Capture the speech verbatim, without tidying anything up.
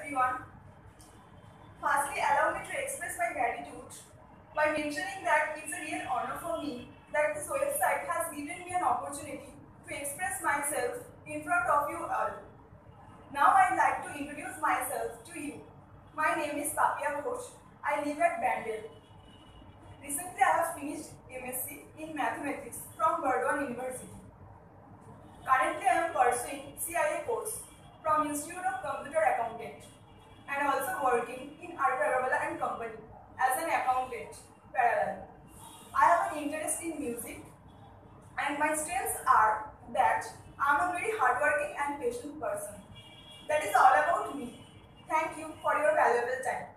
everyone. Firstly, allow me to express my gratitude by mentioning that it's a real honor for me that this website has given me an opportunity to express myself in front of you all. Now I'd like to introduce myself to you. My name is Papiya Ghosh. I live at Bandel. Recently I have finished M S c in Mathematics from Burdwan University. Currently I am pursuing C I A course from Institute of Computer Accountant and also working in Arta and Company as an accountant parallel. I have an interest in music and my strengths are that I am a very hardworking and patient person. That is all about me. Thank you for your valuable time.